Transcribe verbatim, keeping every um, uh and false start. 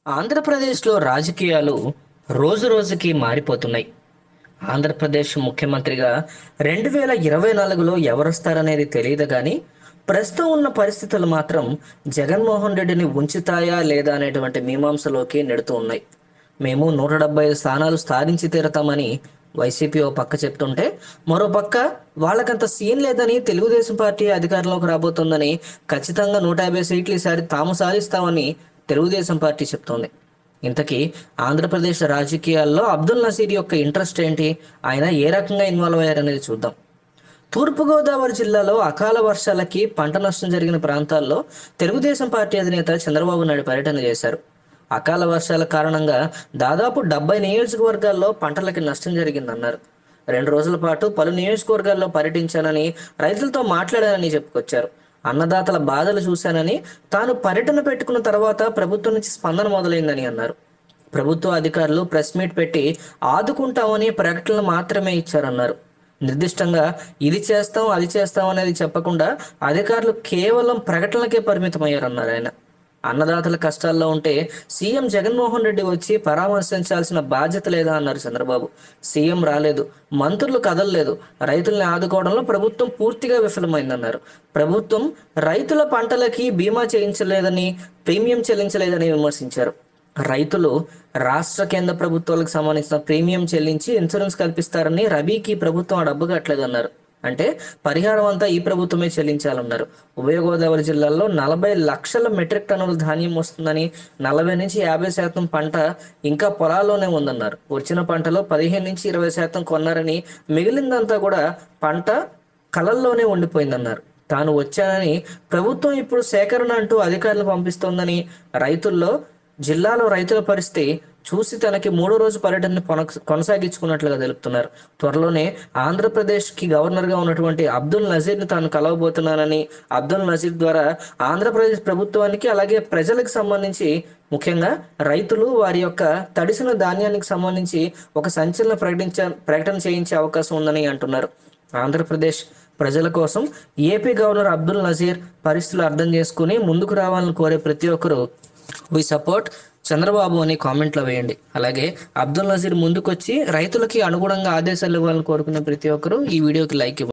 ఆంధ్రప్రదేశ్‌లో రాజకీయాలు రోజురోజుకి మారిపోతున్నాయి. ఆంధ్రప్రదేశ్ ముఖ్యమంత్రిగా రెండు వేల ఇరవై నాలుగులో ఎవరొస్తారనేది తెలీదు గానీ, ప్రస్తుతం ఉన్న పరిస్థితులు మాత్రం జగన్మోహన్ రెడ్డిని ఉంచుతాయా? లేదా? అనేటువంటి మీమాంసలోకి నెడుతూ ఉన్నాయి. మేము నూట డెబ్బై ఐదు స్థానాలు సాధించి తీరతామని వైసీపీ ఓ పక్క చెప్తుంటే, మరో పక్క వాళ్ళకంత సీన్ లేదని తెలుగుదేశం పార్టీ అధికారంలోకి రాబోతోందని, ఖచ్చితంగా నూట యాభై సీట్లు ఈసారి తాము సాధిస్తామని తెలుగుదేశం పార్టీ చెప్తోంది. ఇంతకీ ఆంధ్రప్రదేశ్ రాజకీయాల్లో అబ్దుల్ నజీర్ యొక్క ఇంట్రెస్ట్ ఏంటి? ఆయన ఏ రకంగా ఇన్వాల్వ్ అయ్యారనేది చూద్దాం. తూర్పుగోదావరి జిల్లాలో అకాల వర్షాలకి పంట నష్టం జరిగిన ప్రాంతాల్లో తెలుగుదేశం పార్టీ అధినేత చంద్రబాబు నాయుడు పర్యటన చేశారు. అకాల వర్షాల కారణంగా దాదాపు డెబ్బై నియోజకవర్గాల్లో పంటలకి నష్టం జరిగిందన్నారు. రెండు రోజుల పాటు పలు నియోజకవర్గాల్లో పర్యటించానని, రైతులతో మాట్లాడానని చెప్పుకొచ్చారు. అన్నదాతల బాధలు చూశానని, తాను పర్యటన పెట్టుకున్న తర్వాత ప్రభుత్వం నుంచి స్పందన మొదలైందని అన్నారు. ప్రభుత్వ అధికారులు ప్రెస్ మీట్ పెట్టి ఆదుకుంటామని ప్రకటనలు మాత్రమే ఇచ్చారన్నారు. నిర్దిష్టంగా ఇది చేస్తాం అది చేస్తాం అనేది చెప్పకుండా అధికారులు కేవలం ప్రకటనలకే పరిమితమయ్యారన్నారు ఆయన. అన్నదాతల కష్టాల్లో ఉంటే సీఎం జగన్మోహన్ రెడ్డి వచ్చి పరామర్శించాల్సిన బాధ్యత లేదా అన్నారు చంద్రబాబు. సీఎం రాలేదు, మంత్రులు కదలలేదు, రైతుల్ని ఆదుకోవడంలో ప్రభుత్వం పూర్తిగా విఫలమైందన్నారు. ప్రభుత్వం రైతుల పంటలకి బీమా చేయించలేదని, ప్రీమియం చెల్లించలేదని విమర్శించారు. రైతులు రాష్ట్ర కేంద్ర ప్రభుత్వాలకు సంబంధించిన ప్రీమియం చెల్లించి ఇన్సూరెన్స్ కల్పిస్తారని, రబీకి ప్రభుత్వం ఆ డబ్బు కట్టలేదన్నారు. అంటే పరిహారం అంతా ఈ ప్రభుత్వమే చెల్లించాలన్నారు. ఉభయ గోదావరి జిల్లాల్లో నలభై లక్షల మెట్రిక్ టన్నుల ధాన్యం వస్తుందని, నలభై నుంచి యాభై శాతం పంట ఇంకా పొలాల్లోనే ఉందన్నారు. వచ్చిన పంటలో పదిహేను నుంచి ఇరవై శాతం కొన్నారని, మిగిలిందంతా కూడా పంట కలల్లోనే ఉండిపోయిందన్నారు. తాను వచ్చానని, ప్రభుత్వం ఇప్పుడు సేకరణ అంటూ అధికారులు పంపిస్తోందని, రైతుల్లో జిల్లాలో రైతుల పరిస్థితి చూసి తనకి మూడో రోజు పర్యటనని కొనసాగించుకున్నట్లుగా తెలుపుతున్నారు. త్వరలోనే ఆంధ్రప్రదేశ్కి గవర్నర్గా ఉన్నటువంటి అబ్దుల్ నజీర్ని తాను కలవబోతున్నానని, అబ్దుల్ నజీర్ ద్వారా ఆంధ్రప్రదేశ్ ప్రభుత్వానికి అలాగే ప్రజలకు సంబంధించి, ముఖ్యంగా రైతులు వారి యొక్క తడిసిన ధాన్యానికి సంబంధించి ఒక సంచలన ప్రకటించ ప్రకటన చేయించే అవకాశం ఉందని అంటున్నారు. ఆంధ్రప్రదేశ్ ప్రజల కోసం ఏపీ గవర్నర్ అబ్దుల్ నజీర్ పరిస్థితులు అర్థం చేసుకుని ముందుకు రావాలని కోరే ప్రతి ఒక్కరూ వి సపోర్ట్ చంద్రబాబు అని కామెంట్లో వేయండి. అలాగే అబ్దుల్ నజీర్ ముందుకొచ్చి రైతులకి అనుగుణంగా ఆదేశాలు ఇవ్వాలని కోరుకునే ప్రతి ఒక్కరూ ఈ వీడియోకి లైక్ ఇవ్వండి.